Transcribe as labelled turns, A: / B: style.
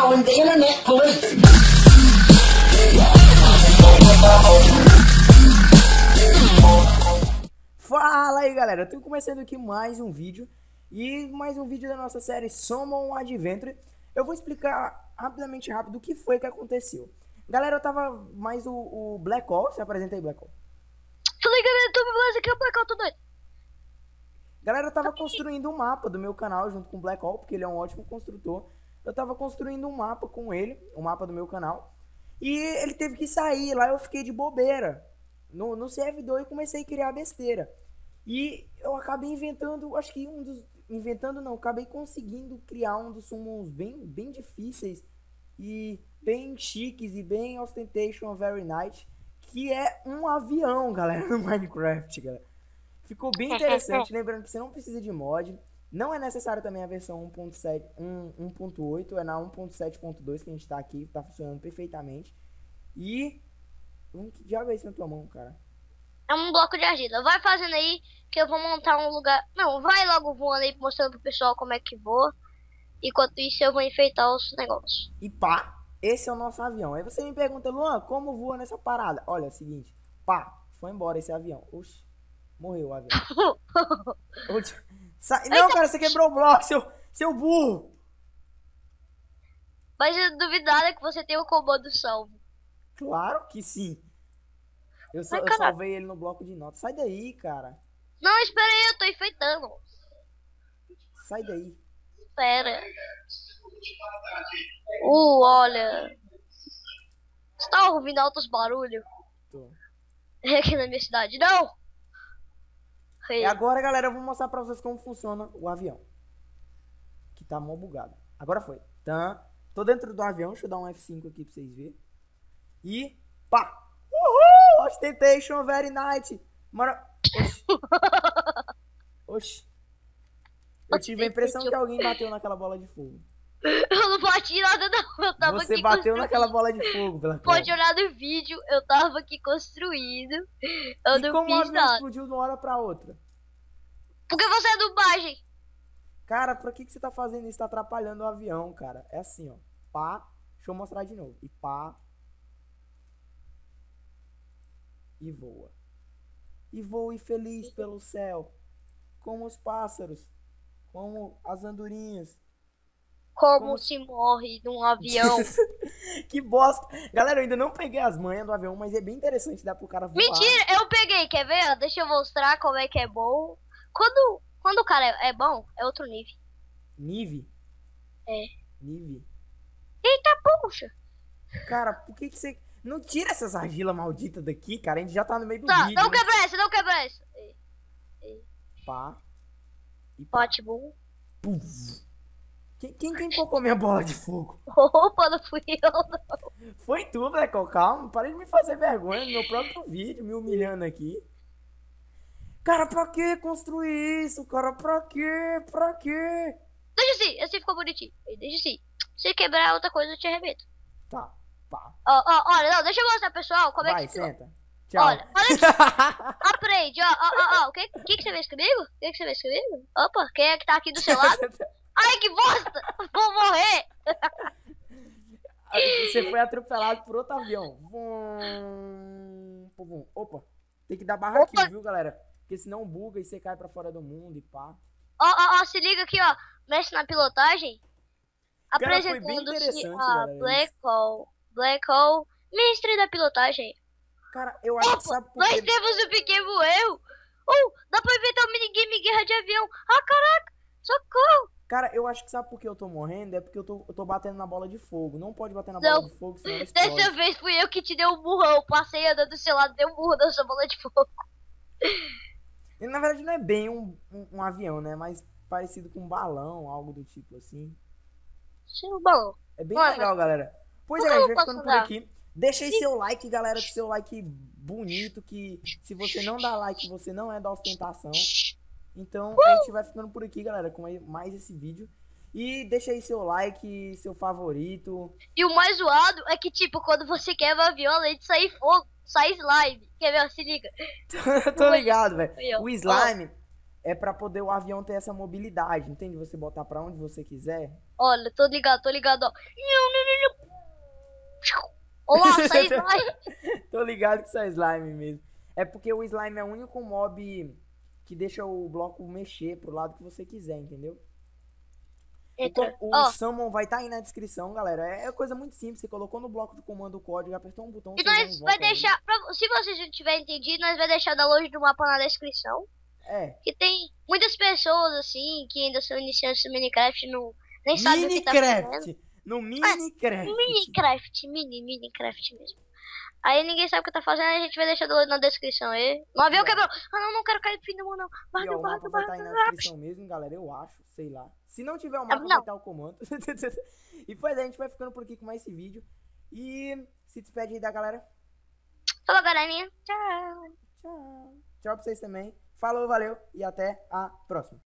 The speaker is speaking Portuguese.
A: calling the internet police.
B: Fala aí galera, eu tô começando aqui mais um vídeo. E mais um vídeo da nossa série Summon Adventure. Eu vou explicar rapidamente rápido o que foi que aconteceu. Galera, eu tava mais o Black Hole. Se apresenta aí, Black Hole.
C: Fala aí galera, tô beleza, aqui é o Black Hole, tô doido.
B: Galera, eu tava construindo um mapa do meu canal junto com o Black Hole, porque ele é um ótimo construtor. Eu tava construindo um mapa com ele, um mapa do meu canal. E ele teve que sair, lá eu fiquei de bobeira no servidor e comecei a criar besteira. E eu acabei inventando, acho que acabei conseguindo criar um dos summons bem difíceis e bem chiques e bem ostentation very nice, que é um avião, galera, no Minecraft, galera. Ficou bem interessante, lembrando que você não precisa de mod, não é necessário também a versão 1.7, 1.8, é na 1.7.2 que a gente tá aqui, tá funcionando perfeitamente. E que diabo é isso na tua mão, cara?
C: É um bloco de argila. Vai fazendo aí que eu vou montar um lugar. Não, vai logo voando aí mostrando pro pessoal como é que voa. Enquanto isso eu vou enfeitar os negócios.
B: E pá, esse é o nosso avião. Aí você me pergunta, Luan, como voa nessa parada? Olha, é o seguinte, pá, foi embora esse avião. Oxi, morreu o avião. Oxi. Não, cara, você quebrou o bloco, seu burro.
C: Mas eu duvidar que você tem o comando salvo.
B: Claro que sim. Eu salvei ele no bloco de notas. Sai daí, cara.
C: Não, espera aí, eu tô enfeitando.
B: Sai daí.
C: Espera. Olha. Você tá ouvindo altos barulhos?
B: Tô.
C: Aqui na minha cidade, não?
B: E agora, galera, eu vou mostrar pra vocês como funciona o avião. Que tá mó bugado. Agora foi. Tô dentro do avião, deixa eu dar um F5 aqui pra vocês verem. E pá! Uhul! Ostentation very night! Oxi. Eu tive a impressão que alguém bateu naquela bola de fogo.
C: Eu não bati nada não, eu tava
B: Você
C: aqui
B: bateu naquela bola de fogo, pela
C: Pode olhar no vídeo, eu tava aqui construindo. Eu não
B: como o
C: fiz
B: avião
C: nada.
B: explodiu de uma hora pra outra?
C: Porque você é dublagem.
B: Cara, pra que você tá fazendo isso? Tá atrapalhando o avião, cara. É assim, ó. Pá. Deixa eu mostrar de novo. E pá. E voa. E voe feliz pelo céu. Como os pássaros. Como as andorinhas.
C: Como se morre num avião.
B: Que bosta. Galera, eu ainda não peguei as manhas do avião, mas é bem interessante, dá pro cara voar.
C: Mentira, eu peguei, quer ver? Deixa eu mostrar como é que é bom. Quando o cara é bom, é outro nível.
B: Nive?
C: É.
B: Nive.
C: Eita, puxa.
B: Cara, por que você... Não tira essas argilas malditas daqui, cara. A gente já tá no meio do
C: Tá,
B: vídeo.
C: não quebra essa, não quebra essa.
B: Pá. E
C: Pote bom.
B: puf. Quem colocou minha bola de fogo?
C: Opa, não fui eu, não.
B: Foi tu, Black Hole. Calma, para de me fazer vergonha no meu próprio vídeo, me humilhando aqui. Cara, pra que construir isso, cara? Pra quê? Pra quê?
C: Deixa assim ficou bonitinho. Deixa assim. Se quebrar outra coisa, eu te arrebento.
B: Tá, pá.
C: Olha, não, deixa eu mostrar, pessoal, como
B: Vai,
C: é que...
B: senta. Tchau.
C: Olha aqui. Aprende, ó. O que você fez comigo? O que você fez comigo? Opa, quem é que tá aqui do seu lado? Ai, que bosta! Vou morrer!
B: Você foi atropelado por outro avião. Opa, tem que dar barra aqui, viu, galera? Porque senão buga e você cai pra fora do mundo e pá.
C: Ó, se liga aqui, ó. Mestre na pilotagem.
B: Cara, foi bem
C: Apresentando-se
B: interessante,
C: a
B: galera,
C: Black Hole, mestre da pilotagem.
B: Cara, eu acho que sabe por
C: Nós
B: quê?
C: temos um pequeno erro. Dá pra inventar um minigame guerra de avião. Ah, caraca, socorro.
B: Cara, eu acho que sabe por que eu tô morrendo? É porque eu tô batendo na bola de fogo. Não pode bater na bola de fogo, senão ela explode.
C: Dessa vez fui eu que te dei um burrão. Passei andando do seu lado, dei um burro na sua bola de fogo.
B: E, na verdade não é bem um avião, né? Mas parecido com um balão, algo do tipo assim.
C: Seu balão.
B: É bem legal, galera. Pois é, a gente vai ficando por aqui. Deixa aí seu like, galera, seu like bonito, que se você não dá like, você não é da ostentação. Então a gente vai ficando por aqui, galera, com mais esse vídeo. E deixa aí seu like, seu favorito.
C: E o mais zoado é que, tipo, quando você quebra a viola, além de sair fogo, sai slime. Quer ver? Se liga.
B: Tô ligado, velho. O slime é pra poder o avião ter essa mobilidade, entende? Você botar pra onde você quiser.
C: Olha, tô ligado, ó. Olá, sai slime.
B: Tô ligado que isso é slime mesmo. É porque o slime é o único mob que deixa o bloco mexer pro lado que você quiser, entendeu?
C: Entra.
B: O
C: Ó,
B: summon vai estar aí na descrição, galera. É coisa muito simples. Você colocou no bloco de comando o código, apertou um botão,
C: e
B: você já
C: nós vai
B: invoca ele.
C: deixar, se vocês não tiverem entendido, nós vai deixar o download do mapa na descrição.
B: É.
C: Que tem muitas pessoas assim que ainda são iniciantes do Minecraft, não nem sabem o que tá fazendo.
B: Minecraft! No
C: É,
B: Minecraft!
C: Minecraft mesmo. Aí ninguém sabe o que tá fazendo, a gente vai deixar do na descrição aí. O avião
B: E, ó,
C: quebrou. Ah, não, não quero cair do fim do mundo, não.
B: e ó,
C: Bardo,
B: o mapa
C: bardo,
B: vai estar aí
C: bardo,
B: na
C: bardo.
B: descrição mesmo, galera. Eu acho, sei lá. Se não tiver o mapa, vai
C: Não,
B: estar o comando. E pois é, a gente vai ficando por aqui com mais esse vídeo. E se despede aí da galera.
C: falou, galerinha. Tchau.
B: Tchau. Tchau pra vocês também. Falou, valeu e até a próxima.